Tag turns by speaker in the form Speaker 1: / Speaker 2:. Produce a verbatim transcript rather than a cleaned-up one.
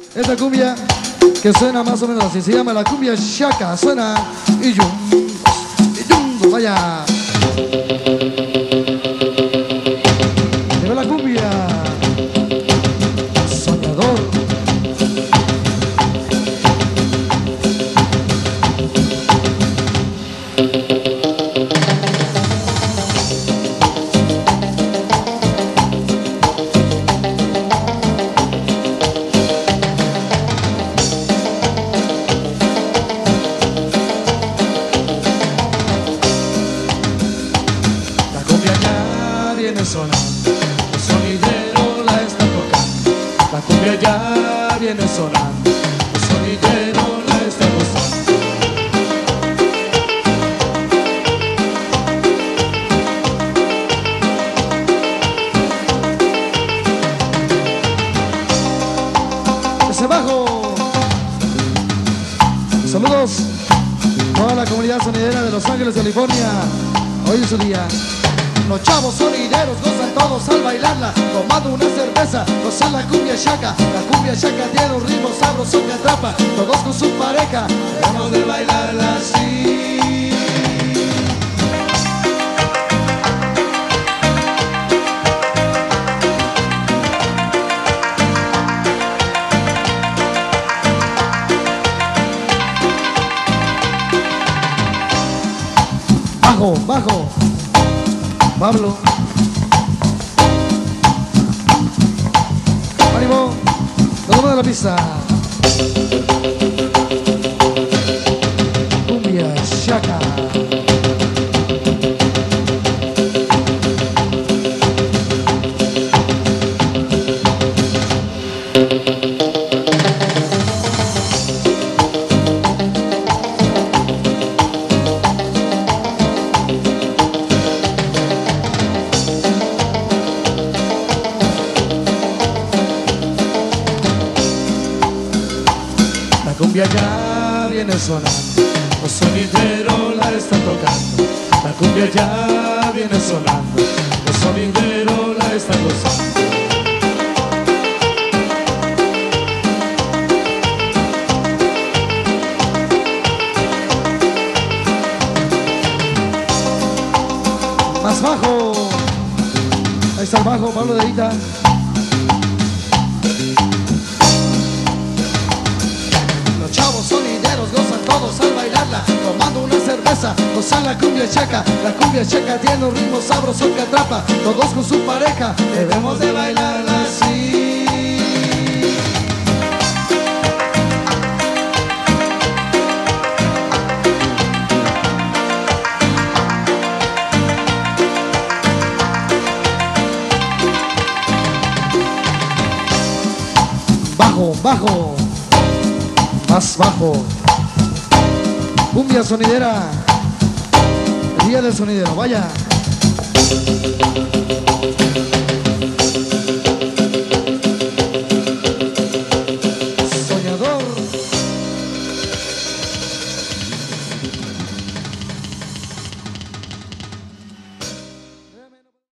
Speaker 1: Esta cumbia que suena más o menos así, se llama la cumbia Shaka, suena y yum, y yum, vaya. Llegó la cumbia Soñador.
Speaker 2: Sonando, el sonidero la está tocando. La cumbia ya viene sonando, el sonidero la está gozando.
Speaker 1: Ese bajo. Saludos a toda la comunidad sonidera de Los Ángeles, California. Hoy es su día. Los chavos sonideros gozan todos al bailarla, tomando una cerveza, gozan la cumbia Shaka. La cumbia Shaka tiene un ritmo sabroso que atrapa, todos con su pareja, debemos de bailarla así. Bajo, bajo. Pablo, ánimo, nos vamos de la pista. Cumbia Shaka.
Speaker 2: La cumbia ya viene sonando, el sonidero la está tocando. La cumbia ya viene sonando, el sonidero la está gozando.
Speaker 1: Más bajo. Ahí está el bajo, Pablo de Ita. Los chavos sonideros gozan todos al bailarla, tomando una cerveza, gozan la cumbia Shaka. La cumbia Shaka tiene un ritmo sabroso que atrapa, todos con su pareja, debemos de bailarla así. Bajo, bajo, más bajo. Cumbia sonidera, el día del sonidero, vaya.